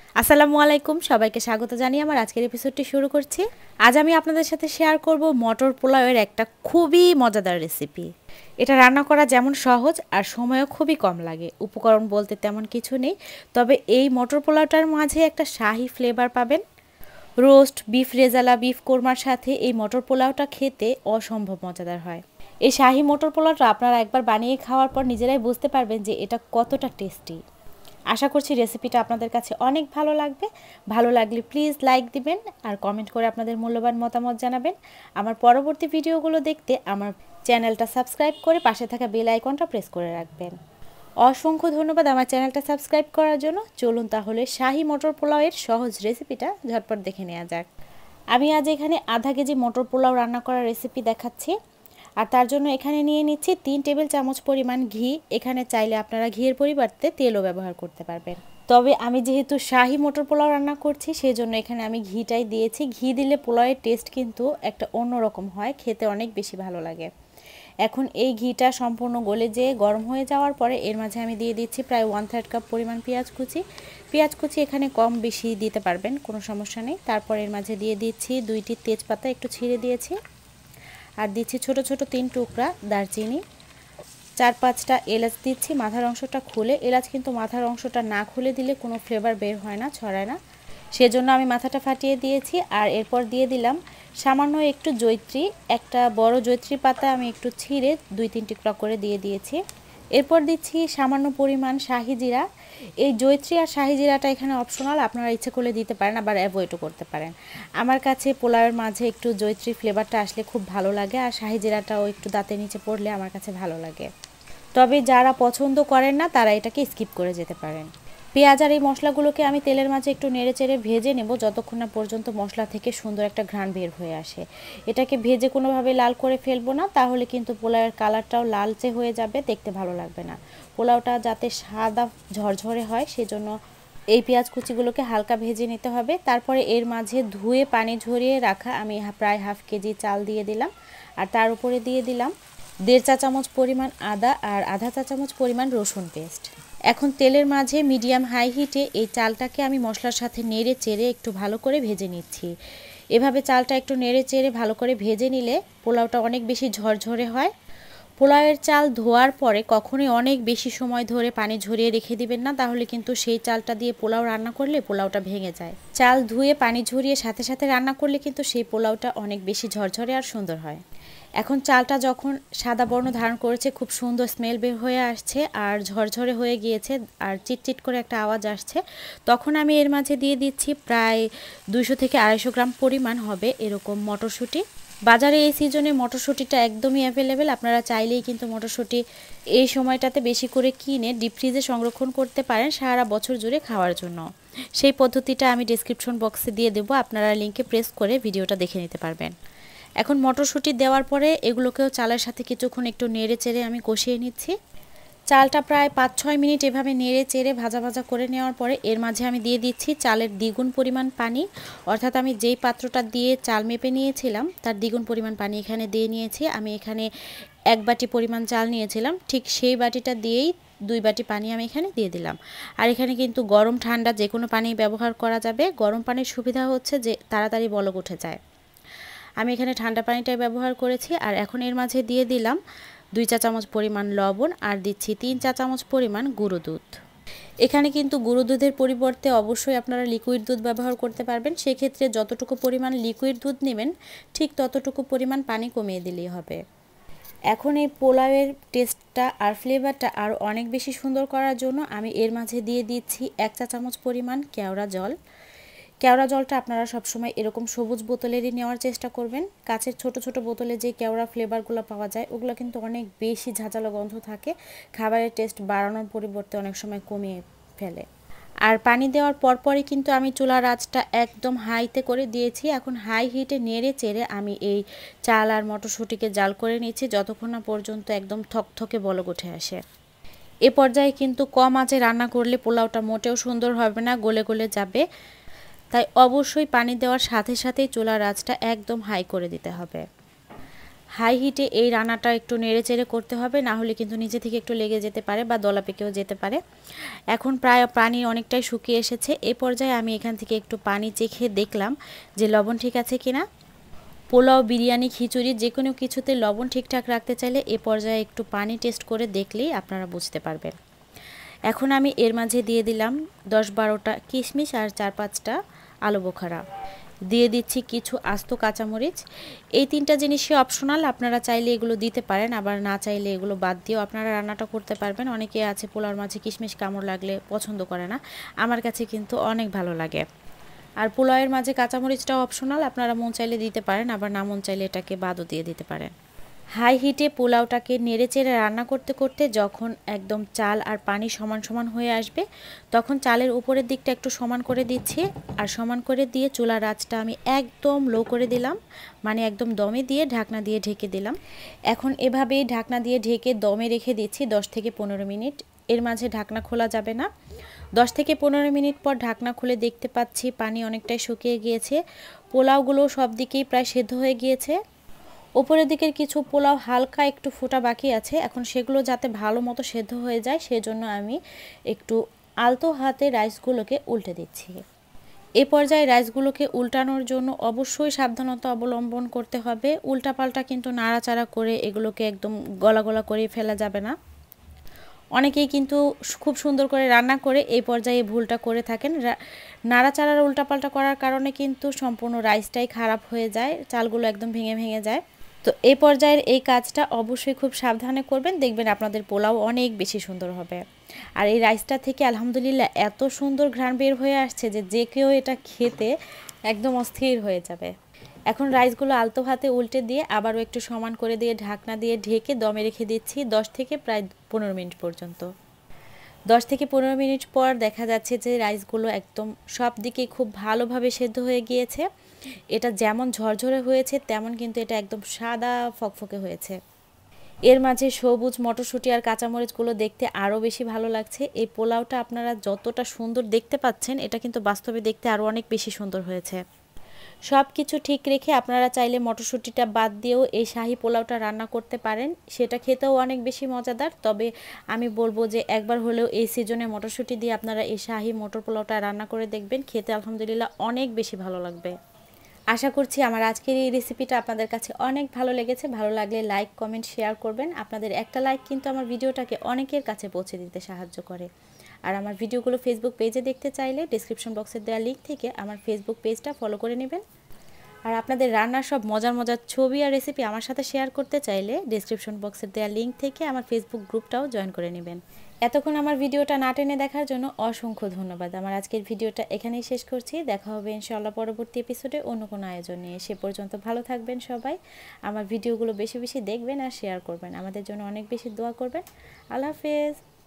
আসসালামু আলাইকুম, সবাইকে স্বাগত জানিয়ে আমার আজকের এপিসোডটি শুরু করছি। আজ আমি আপনাদের সাথে শেয়ার করব মটর পোলাওয়ের একটা খুবই মজাদার রেসিপি। এটা রান্না করা যেমন সহজ আর সময়ও খুবই কম লাগে। উপকরণ বলতে তেমন কিছু নেই, তবে এই মটর পোলাওটার মাঝে একটা শাহি ফ্লেভার পাবেন। রোস্ট, বিফ রেজালা, বিফ কোরমার সাথে এই মটর পোলাওটা খেতে অসম্ভব মজাদার হয়। এই শাহি মটর পোলাওটা আপনারা একবার বানিয়ে খাওয়ার পর নিজেরাই বুঝতে পারবেন যে এটা কতটা টেস্টি। আশা করছি রেসিপিটা আপনাদের কাছে অনেক ভালো লাগবে। ভালো লাগলে প্লিজ লাইক দিবেন আর কমেন্ট করে আপনাদের মূল্যবান মতামত জানাবেন। আমার পরবর্তী ভিডিওগুলো দেখতে আমার চ্যানেলটা সাবস্ক্রাইব করে পাশে থাকা বেল আইকনটা প্রেস করে রাখবেন। অসংখ্য ধন্যবাদ আমার চ্যানেলটা সাবস্ক্রাইব করার জন্য। চলুন তাহলে শাহি মটর পোলাওয়ের সহজ রেসিপিটা ঝটপট দেখে নেওয়া যাক। আমি আজ এখানে আধা কেজি মটর পোলাও রান্না করার রেসিপি দেখাচ্ছি। আর তার জন্য এখানে নিয়ে নিচ্ছি 3 টেবিল চামচ পরিমাণ ঘি। এখানে চাইলে আপনারা ঘিয়ের পরিবর্তে তেলও ব্যবহার করতে পারবেন, তবে আমি যেহেতু শাহি মটর পোলাও রান্না করছি সেই জন্য এখানে আমি ঘিটাই দিয়েছি। ঘি দিলে পোলাওয়ের টেস্ট কিন্তু একটা অন্যরকম হয়, খেতে অনেক বেশি ভালো লাগে। এখন এই ঘিটা সম্পূর্ণ গলে যেয়ে গরম হয়ে যাওয়ার পরে এর মাঝে আমি দিয়ে দিচ্ছি প্রায় 1/3 কাপ পরিমাণ পেঁয়াজ কুচি। এখানে কম বেশি দিতে পারবেন, কোনো সমস্যা নেই। তারপর এর মাঝে দিয়ে দিচ্ছি 2টি তেজপাতা একটু ছিঁড়ে দিয়েছি, আর দিচ্ছি ছোট ছোট 3 টুকরা দারচিনি, 4-5টা এলাচ দিচ্ছি মাথার অংশটা খুলে। এলাচ কিন্তু মাথার অংশটা না খুলে দিলে কোনো ফ্লেভার বের হয় না, ছড়ায় না, সেজন্য আমি মাথাটা ফাটিয়ে দিয়েছি। আর এরপর দিয়ে দিলাম সামান্য একটু জয়িত্রী, একটা বড় জয়িত্রী পাতা আমি একটু ছিঁড়ে 2-3 টুকরা করে দিয়ে দিয়েছি। এরপর দিচ্ছি সামান্য পরিমাণ শাহি জিরা। এই জয়িত্রী আর শাহি জিরাটা এখানে অপশনাল, আপনারা ইচ্ছে করলে দিতে পারেন, আবার অ্যাভয়েডও করতে পারেন। আমার কাছে পোলাওয়ের মাঝে একটু জয়িত্রী ফ্লেভারটা আসলে খুব ভালো লাগে, আর শাহি জিরাটাও একটু দাঁতের নিচে পড়লে আমার কাছে ভালো লাগে। তবে যারা পছন্দ করেন না তারা এটাকে স্কিপ করে যেতে পারেন। পেঁয়াজ আর এই মশলাগুলোকে আমি তেলের মাঝে একটু নেড়েচেড়ে ভেজে নেব যতক্ষণ না পর্যন্ত মশলা থেকে সুন্দর একটা ঘ্রাণ বের হয়ে আসে। এটাকে ভেজে কোনোভাবে লাল করে ফেলবো না, তাহলে কিন্তু পোলাওয়ের কালারটাও লালচে হয়ে যাবে, দেখতে ভালো লাগবে না। পোলাওটা যাতে সাদা ঝরঝরে হয় সেজন্য এই পেঁয়াজ কুচিগুলোকে হালকা ভেজে নিতে হবে। তারপরে এর মাঝে ধুয়ে পানি ঝরিয়ে রাখা আমি প্রায় 1/2 কেজি চাল দিয়ে দিলাম, আর তার উপরে দিয়ে দিলাম 1.5 চা চামচ পরিমাণ আদা আর আধা চা চামচ পরিমাণ রসুন পেস্ট। এখন তেলের মাঝে মিডিয়াম হাই হিটে এই চালটাকে আমি মশলার সাথে নেড়ে চেড়ে একটু ভালো করে ভেজে নিচ্ছি। এভাবে চালটা একটু নেড়ে চেড়ে ভালো করে ভেজে নিলে পোলাওটা অনেক বেশি ঝরঝরে হয়। পোলাওয়ের চাল ধোয়ার পরে কখনোই অনেক বেশি সময় ধরে পানি ঝরিয়ে রেখে দিবেন না, তাহলে কিন্তু সেই চালটা দিয়ে পোলাও রান্না করলে পোলাওটা ভেঙে যায়। চাল ধুয়ে পানি ঝরিয়ে সাথে সাথে রান্না করলে কিন্তু সেই পোলাওটা অনেক বেশি ঝরঝরে আর সুন্দর হয়। এখন চালটা যখন সাদা বর্ণ ধারণ করেছে, খুব সুন্দর স্মেল বের হয়ে আসছে আর ঝরঝরে হয়ে গিয়েছে আর চিটচিট করে একটা আওয়াজ আসছে, তখন আমি এর মাঝে দিয়ে দিচ্ছি প্রায় 200 থেকে 250 গ্রাম পরিমাণ হবে এরকম মটরশুঁটি। বাজারে এই সিজনে মটরশুঁটিটা একদমই অ্যাভেলেবেল, আপনারা চাইলেই কিন্তু মটরশুঁটি এই সময়টাতে বেশি করে কিনে ডিপ ফ্রিজে সংরক্ষণ করতে পারেন সারা বছর জুড়ে খাওয়ার জন্য। সেই পদ্ধতিটা আমি ডেসক্রিপশন বক্সে দিয়ে দেবো, আপনারা লিঙ্কে প্রেস করে ভিডিওটা দেখে নিতে পারবেন। এখন মটরশুঁটি দেওয়ার পরে এগুলোকেও চালের সাথে কিছুক্ষণ একটু নেড়ে চেড়ে আমি কষিয়ে নিচ্ছি। চালটা প্রায় 5-6 মিনিট এভাবে নেড়ে চেড়ে ভাজা ভাজা করে নেওয়ার পরে এর মাঝে আমি দিয়ে দিচ্ছি চালের দ্বিগুণ পরিমাণ পানি, অর্থাৎ আমি যেই পাত্রটা দিয়ে চাল মেপে নিয়েছিলাম তার দ্বিগুণ পরিমাণ পানি এখানে দিয়ে নিয়েছি। আমি এখানে 1 বাটি পরিমাণ চাল নিয়েছিলাম, ঠিক সেই বাটিটা দিয়েই 2 বাটি পানি আমি এখানে দিয়ে দিলাম। আর এখানে কিন্তু গরম ঠান্ডা যে কোনো পানি ব্যবহার করা যাবে। গরম পানির সুবিধা হচ্ছে যে তাড়াতাড়ি বলক উঠে যায়। আমি এখানে ঠান্ডা পানিটাই ব্যবহার করেছি। আর এখন এর মাঝে দিয়ে দিলাম 2 চা চামচ পরিমাণ লবণ, আর দিচ্ছি 3 চা চামচ পরিমাণ গুঁড়ো দুধ। এখানে কিন্তু গুঁড়ো দুধের পরিবর্তে অবশ্যই আপনারা লিকুইড দুধ ব্যবহার করতে পারবেন। সেক্ষেত্রে যতটুকু পরিমাণ লিকুইড দুধ নেবেন ঠিক ততটুকু পরিমাণ পানি কমিয়ে দিলেই হবে। এখন এই পোলাওয়ের টেস্টটা আর ফ্লেভারটা আরও অনেক বেশি সুন্দর করার জন্য আমি এর মাঝে দিয়ে দিচ্ছি 1 চা চামচ পরিমাণ কেওড়া জল। কেওড়া জলটা আপনারা সবসময় এরকম সবুজ বোতলেরই নেওয়ার চেষ্টা করবেন। কাচের ছোট ছোট বোতলে যে কেওড়া ফ্লেভারগুলো পাওয়া যায় ওগুলো কিন্তু অনেক বেশি ঝাঁঝালো গন্ধ থাকে, খাবারের টেস্ট বাড়ানোর পরিবর্তে অনেক সময় কমিয়ে ফেলে। আর পানি দেওয়ার পরপরই কিন্তু আমি চুলার আঁচটা একদম হাইতে করে দিয়েছি। এখন হাই হিটে নেড়ে চেড়ে আমি এই চাল আর মটরশুঁটিকে জাল করে নিচ্ছি যতক্ষণ না পর্যন্ত একদম থকথকে বলক উঠে আসে। এ পর্যায়ে কিন্তু কম আঁচে রান্না করলে পোলাওটা মোটেও সুন্দর হবে না, গলে গলে যাবে। তাই অবশ্যই পানি দেওয়ার সাথে সাথেই চুলার আঁচটা একদম হাই করে দিতে হবে। হাই হিটে এই রান্নাটা একটু নেড়েচেড়ে করতে হবে, না হলে কিন্তু নিচে থেকে একটু লেগে যেতে পারে বা দলা পেকেও যেতে পারে। এখন প্রায় পানি অনেকটাই শুকিয়ে এসেছে। এই পর্যায়ে আমি এখান থেকে একটু পানি চেখে দেখলাম যে লবণ ঠিক আছে কিনা। পোলাও, বিরিয়ানি, খিচুড়ি যে কোনো কিছুতে লবণ ঠিকঠাক রাখতে চাইলে এ পর্যায়ে একটু পানি টেস্ট করে দেখলেই আপনারা বুঝতে পারবেন। এখন আমি এর মাঝে দিয়ে দিলাম 10-12টা কিশমিশ আর 4-5টা আলু বোখারা। দিয়ে দিচ্ছি কিছু আস্ত কাঁচামরিচ। এই 3টা জিনিসই অপশনাল, আপনারা চাইলে এগুলো দিতে পারেন, আবার না চাইলে এগুলো বাদ দিয়েও আপনারা রান্নাটা করতে পারবেন। অনেকে আছে পোলাওর মাঝে কিশমিশ কামড় লাগলে পছন্দ করে না, আমার কাছে কিন্তু অনেক ভালো লাগে। আর পোলাওয়ের মাঝে কাঁচামরিচটাও অপশনাল, আপনারা মন চাইলে দিতে পারেন, আবার না মন চাইলে এটাকে বাদও দিয়ে দিতে পারেন। হাই হিটে পোলাওটাকে নেড়েচেড়ে রান্না করতে করতে যখন একদম চাল আর পানি সমান সমান হয়ে আসবে, তখন চালের উপরের দিকটা একটু সমান করে দিচ্ছি, আর সমান করে দিয়ে চুলার আঁচটা আমি একদম লো করে দিলাম, মানে একদম দমে দিয়ে ঢাকনা দিয়ে ঢেকে দিলাম। এখন এভাবেই ঢাকনা দিয়ে ঢেকে দমে রেখে দিচ্ছি 10 থেকে 15 মিনিট। এর মাঝে ঢাকনা খোলা যাবে না। 10 থেকে 15 মিনিট পর ঢাকনা খুলে দেখতে পাচ্ছি পানি অনেকটাই শুকিয়ে গিয়েছে, পোলাওগুলো সব দিকেই প্রায় সেদ্ধ হয়ে গিয়েছে। উপরের দিকের কিছু পোলাও হালকা একটু ফোটা বাকি আছে, এখন সেগুলো যাতে ভালো মতো সেদ্ধ হয়ে যায় সেজন্য আমি একটু আলতো হাতে রাইসগুলোকে উল্টে দিচ্ছি। এ পর্যায়ে রাইসগুলোকে উল্টানোর জন্য অবশ্যই সাবধানতা অবলম্বন করতে হবে। উল্টাপাল্টা কিন্তু নাড়াচাড়া করে এগুলোকে একদম গলা গলা করে ফেলা যাবে না। অনেকেই কিন্তু খুব সুন্দর করে রান্না করে এই পর্যায়ে ভুলটা করে থাকেন। নাড়াচাড়ার উল্টাপাল্টা করার কারণে কিন্তু সম্পূর্ণ রাইসটাই খারাপ হয়ে যায়, চালগুলো একদম ভেঙে ভেঙে যায়। তো এই পর্যায়ের এই কাজটা অবশ্যই খুব সাবধানে করবেন, দেখবেন আপনাদের পোলাও অনেক বেশি সুন্দর হবে। আর এই রাইসটা থেকে আলহামদুলিল্লাহ এত সুন্দর ঘ্রাণ বের হয়ে আসছে যে যে কেউ এটা খেতে একদম অস্থির হয়ে যাবে। এখন রাইসগুলো আলতো হাতে উল্টে দিয়ে আবারও একটু সমান করে দিয়ে ঢাকনা দিয়ে ঢেকে দমে রেখে দিচ্ছি 10 থেকে প্রায় 15 মিনিট পর্যন্ত। 10 থেকে 15 মিনিট পর দেখা যাচ্ছে যে রাইসগুলো একদম সব দিকেই খুব ভালোভাবে সেদ্ধ হয়ে গিয়েছে। এটা যেমন ঝরঝরে হয়েছে তেমন কিন্তু এটা একদম সাদা ফকফকে হয়েছে। এর মাঝে সবুজ মটরশুঁটি আর কাঁচামরিচগুলো দেখতে আরও বেশি ভালো লাগছে। এই পোলাওটা আপনারা যতটা সুন্দর দেখতে পাচ্ছেন এটা কিন্তু বাস্তবে দেখতে আরও অনেক বেশি সুন্দর হয়েছে। সব কিছু ঠিক রেখে আপনারা চাইলে মটরশুঁটিটা বাদ দিয়েও এই শাহি পোলাওটা রান্না করতে পারেন, সেটা খেতেও অনেক বেশি মজাদার। তবে আমি বলবো যে একবার হলেও এই সিজনে মটরশুঁটি দিয়ে আপনারা এই শাহি মটর পোলাওটা রান্না করে দেখবেন, খেতে আলহামদুলিল্লাহ অনেক বেশি ভালো লাগবে। আশা করছি আমার আজকের এই রেসিপিটা আপনাদের কাছে অনেক ভালো লেগেছে। ভালো লাগলে লাইক, কমেন্ট, শেয়ার করবেন। আপনাদের একটা লাইক কিন্তু আমার ভিডিওটাকে অনেকের কাছে পৌঁছে দিতে সাহায্য করে। আর আমার ভিডিওগুলো ফেসবুক পেজে দেখতে চাইলে ডেসক্রিপশন বক্সের দেওয়া লিঙ্ক থেকে আমার ফেসবুক পেজটা ফলো করে নেবেন। আর আপনাদের রান্নার সব মজার মজার ছবি আর রেসিপি আমার সাথে শেয়ার করতে চাইলে ডেসক্রিপশন বক্সের দেওয়া লিঙ্ক থেকে আমার ফেসবুক গ্রুপটাও জয়েন করে নেবেন। এতক্ষণ আমার ভিডিওটা না টেনে দেখার জন্য অসংখ্য ধন্যবাদ। আমার আজকের ভিডিওটা এখানেই শেষ করছি। দেখা হবে ইনশাআল্লাহ পরবর্তী এপিসোডে অন্য কোনো আয়োজন নিয়ে। সে পর্যন্ত ভালো থাকবেন সবাই। আমার ভিডিওগুলো বেশি বেশি দেখবেন আর শেয়ার করবেন। আমাদের জন্য অনেক বেশি দোয়া করবেন। আল্লাহ হাফেজ।